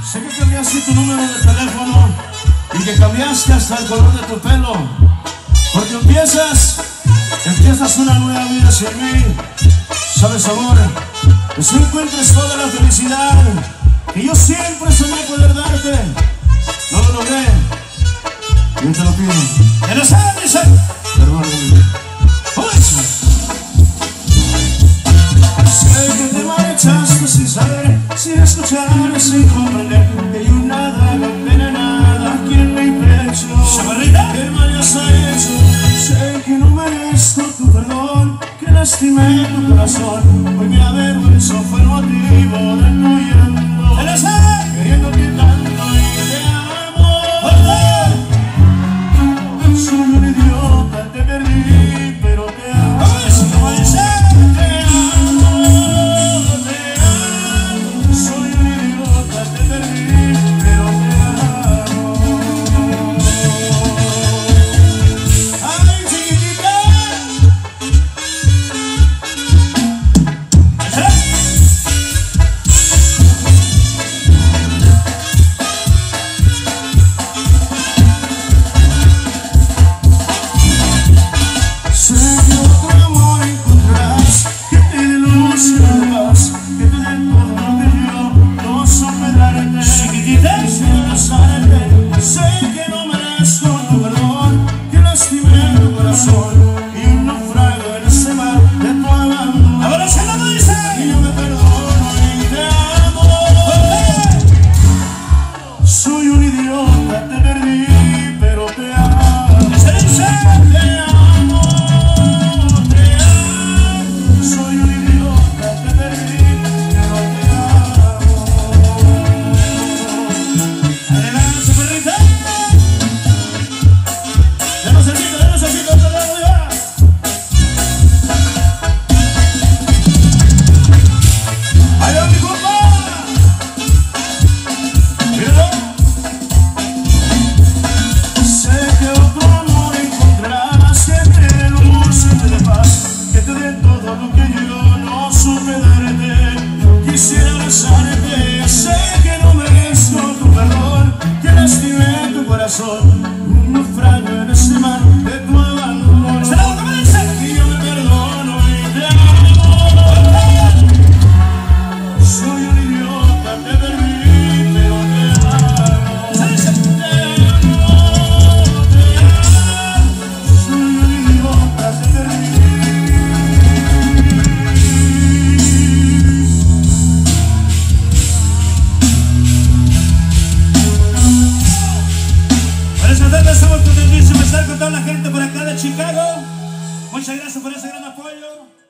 Sé que cambiaste tu número de teléfono y que cambiaste hasta el color de tu pelo, porque empiezas una nueva vida sin mí. Sabes, amor, que si encuentres toda la felicidad que yo siempre soñé poder darte, no lo logré. Yo te lo pido. ¡Que no sabes! Perdóname. Sé que te marchaste sin saber, sin escuchar, sin comprender que yo nada, no pena nada aquí en mi pecho. ¿Qué mal has hecho? Sé que no merezco tu perdón, que lastimé tu corazón. Hoy me avergüenzo, fue el motivo de no llanto. Queriéndote tanto y te amo. Soy un idiota, te perdí, pero te amo. Un naufragio en ese mar de tu abandono. Y yo me perdono y te amo. Soy un idiota, te perdí, pero te amo. Te amo, te amo. Soy un idiota, te perdí. Estamos contentísimos de estar con toda la gente por acá de Chicago. Muchas gracias por ese gran apoyo.